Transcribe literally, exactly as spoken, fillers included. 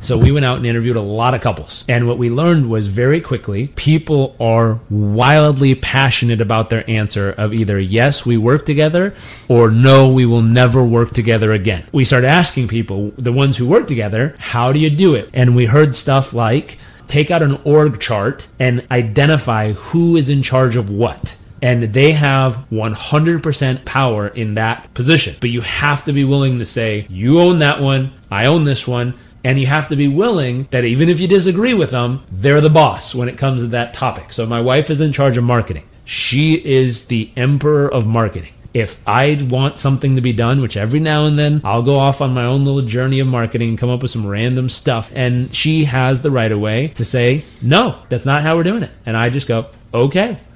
So we went out and interviewed a lot of couples. And what we learned was very quickly, people are wildly passionate about their answer of either yes, we work together, or no, we will never work together again. We started asking people, the ones who work together, how do you do it? And we heard stuff like, take out an org chart and identify who is in charge of what. And they have one hundred percent power in that position. But you have to be willing to say, you own that one, I own this one. And you have to be willing that even if you disagree with them, they're the boss when it comes to that topic. So my wife is in charge of marketing. She is the emperor of marketing. If I want something to be done, which every now and then I'll go off on my own little journey of marketing and come up with some random stuff, and she has the right of way to say, no, that's not how we're doing it. And I just go, okay.